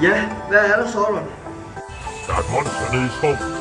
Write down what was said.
Ja, hvad er der, Sauron? Der er et monster nede i skoven.